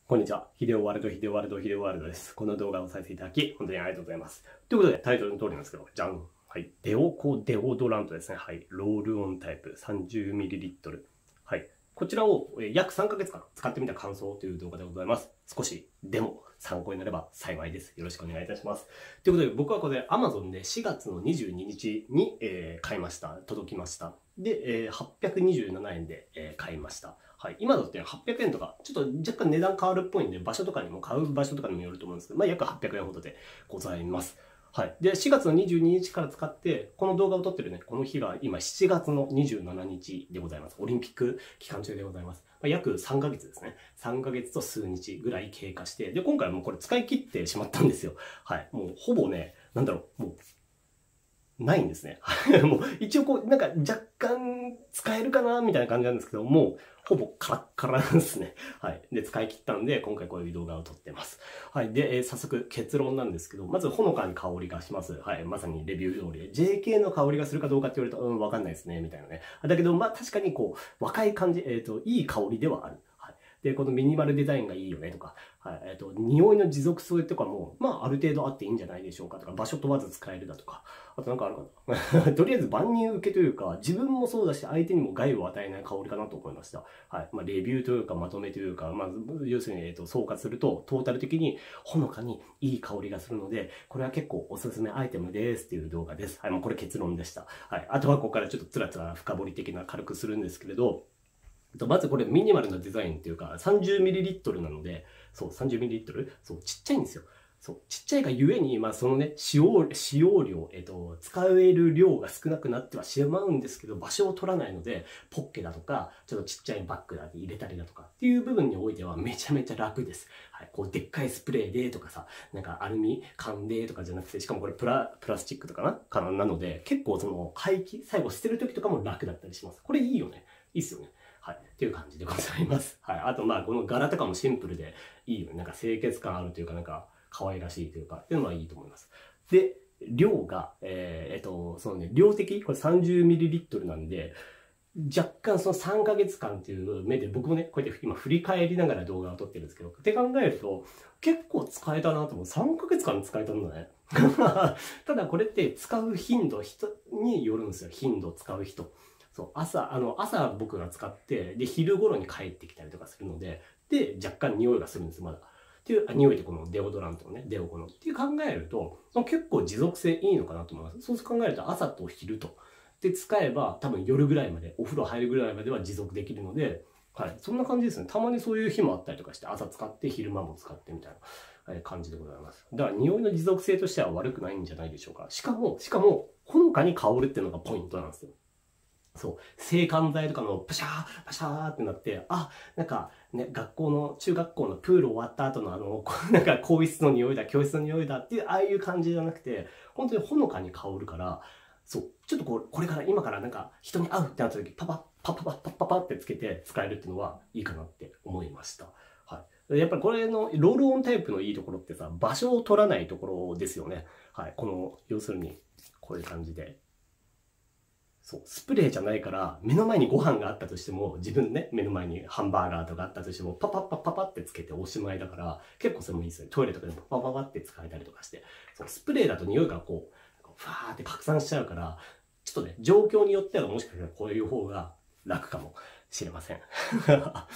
こんにちは。ヒデオワールド、ヒデオワールド、ヒデオワールドです。この動画を再生いただき、本当にありがとうございます。ということで、タイトルの通りなんですけど、じゃん。はい。デオコデオドラントですね。はい。ロールオンタイプ 30ml。はい。こちらを約3ヶ月間使ってみた感想という動画でございます。少しでも参考になれば幸いです。よろしくお願いいたします。ということで、僕はこれ Amazon で4月の22日に、買いました。届きました。で、827円で、買いました。はい。今だって800円とか、ちょっと若干値段変わるっぽいんで、場所とかにも買う場所とかにもよると思うんですけど、まあ約800円ほどでございます。はい。で、4月の22日から使って、この動画を撮ってるね、この日が今7月の27日でございます。オリンピック期間中でございます。約3ヶ月ですね。3ヶ月と数日ぐらい経過して、で、今回はもうこれ使い切ってしまったんですよ。はい。もうほぼね、もう、ないんですね。もう一応こう、なんか若干使えるかなみたいな感じなんですけど、もうほぼカラッカラなんですね。はい。で、使い切ったんで、今回こういう動画を撮ってます。はい。で、早速結論なんですけど、まずほのかに香りがします。はい。まさにレビュー通りで。JK の香りがするかどうかって言われると、わかんないですね、みたいなね。だけど、まあ確かにこう、若い感じ、いい香りではある。で、このミニマルデザインがいいよねとか、はい、匂いの持続性とかも、まあ、ある程度あっていいんじゃないでしょうかとか、場所問わず使えるだとか、あとなんかあるかな。とりあえず万人受けというか、自分もそうだし、相手にも害を与えない香りかなと思いました。はい。まあ、レビューというか、まとめというか、まあ、要するに、総括すると、トータル的にほのかにいい香りがするので、これは結構おすすめアイテムですっていう動画です。はい。もうこれ結論でした。はい。あとはここからちょっとつらつら深掘り的な軽くするんですけれど、まずこれミニマルなデザインっていうか 30ml なので、そう、30ml? そう、ちっちゃいんですよ。そう、ちっちゃいがゆえに、まあそのね、使用量、使える量が少なくなってはしまうんですけど、場所を取らないので、ポッケだとか、ちょっとちっちゃいバッグだけ入れたりだとかっていう部分においてはめちゃめちゃ楽です。はい、こうでっかいスプレーでとかさ、なんかアルミ缶でとかじゃなくて、しかもこれプラスチックとかなので、結構その廃棄、最後捨てる時とかも楽だったりします。これいいよね。いいっすよね。はい。っていう感じでございます。はい。あと、まあ、この柄とかもシンプルでいいよね。なんか清潔感あるというか、なんか可愛らしいというか、っていうのはいいと思います。で、量が、そのね、量的、これ 30ml なんで、若干その3ヶ月間っていう目で僕もね、こうやって今振り返りながら動画を撮ってるんですけど、って考えると結構使えたなと思う。3ヶ月間使えたんだね。ただこれって使う頻度、人によるんですよ。頻度使う人。そう、朝僕が使って、で、昼頃に帰ってきたりとかするので、で、若干匂いがするんです、まだ。っていう、匂いってこのデオドラントのね、デオコのっていう考えると、結構持続性いいのかなと思います。そう考えると朝と昼と。で、使えば多分夜ぐらいまで、お風呂入るぐらいまでは持続できるので、はい。そんな感じですね。たまにそういう日もあったりとかして、朝使って昼間も使ってみたいな感じでございます。だから匂いの持続性としては悪くないんじゃないでしょうか。しかも、ほのかに香るっていうのがポイントなんですよ。そう、制汗剤とかのパシャー、パシャーってなって、あ、なんかね、中学校のプール終わった後のなんか更衣室の匂いだ、教室の匂いだっていう、ああいう感じじゃなくて、本当にほのかに香るから、そう、ちょっとこれから今からなんか人に会うってなった時、パパパってつけて使えるっていうのはいいかなって思いました。はい。やっぱりこれのロールオンタイプのいいところってさ、場所を取らないところですよね。はい。要するに、こういう感じで。そう、スプレーじゃないから、目の前にご飯があったとしても、自分ね、目の前にハンバーガーとかあったとしても、パパってつけておしまいだから、結構それもいいですよね。トイレとかでもパパって使えたりとかして。そう、スプレーだと匂いがこう、ファーって拡散しちゃうから、ちょっとね、状況によってはもしかしたらこういう方が楽かもしれません。はい。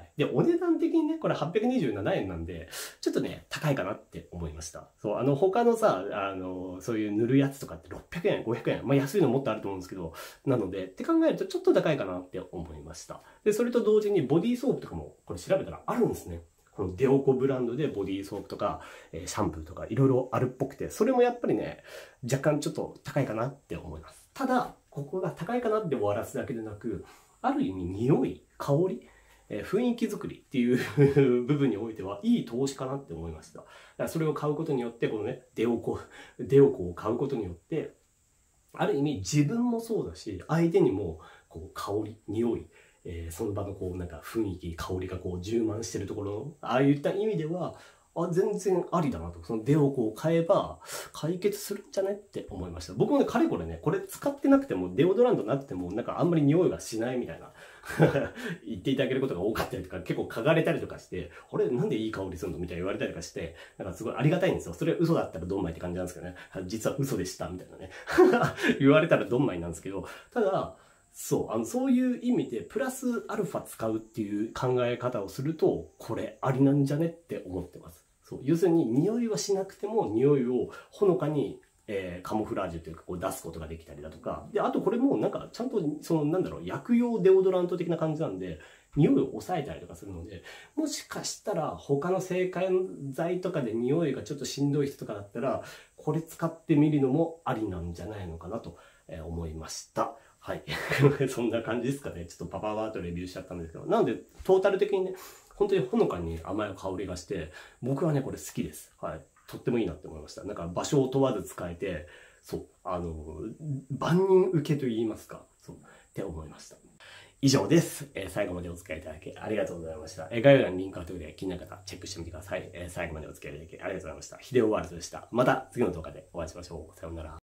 で、お値段的にね、これ827円なんで、ちょっとね、高いかなって思いました。そう、他のさ、そういう塗るやつとかって600円、500円、まあ安いのもっとあると思うんですけど、なので、って考えるとちょっと高いかなって思いました。で、それと同時にボディーソープとかも、これ調べたらあるんですね。このデオコブランドでボディーソープとか、シャンプーとかいろいろあるっぽくて、それもやっぱりね、若干ちょっと高いかなって思います。ただ、ここが高いかなって終わらすだけでなく、ある意味匂い、香り、雰囲気作りっていう部分においてはいい投資かなって思いました。だからそれを買うことによって、このね、デオコを買うことによって、ある意味自分もそうだし、相手にもこう香り、匂い、その場のこうなんか雰囲気、香りがこう充満してるところの、ああいった意味では、 あ、全然ありだなと。そのデオこう買えば解決するんじゃねって思いました。僕もね、かれこれね、これ使ってなくても、デオドラントなくても、なんかあんまり匂いがしないみたいな言っていただけることが多かったりとか、結構嗅がれたりとかして、あれなんでいい香りするのみたいな言われたりとかして、なんかすごいありがたいんですよ。それは嘘だったらドンマイって感じなんですけどね。実は嘘でした、みたいなね。言われたらドンマイなんですけど、ただ、そういう意味で、プラスアルファ使うっていう考え方をすると、これありなんじゃねって思ってます。そう。要するに、匂いはしなくても、匂いをほのかに、カモフラージュというか、こう出すことができたりだとか。で、あとこれもなんか、ちゃんと、薬用デオドラント的な感じなんで、匂いを抑えたりとかするので、もしかしたら他の制汗剤とかで匂いがちょっとしんどい人とかだったら、これ使ってみるのもありなんじゃないのかなと思いました。はい。そんな感じですかね。ちょっとパパーとレビューしちゃったんですけど。なので、トータル的にね、本当にほのかに甘い香りがして、僕はね、これ好きです。はい。とってもいいなって思いました。なんか場所を問わず使えて、そう、万人受けと言いますか。そう、って思いました。以上です。最後までお付き合いいただきありがとうございました。概要欄にリンク貼っておくので気になる方チェックしてみてください。最後までお付き合いいただきありがとうございました。ヒデオワールドでした。また次の動画でお会いしましょう。さようなら。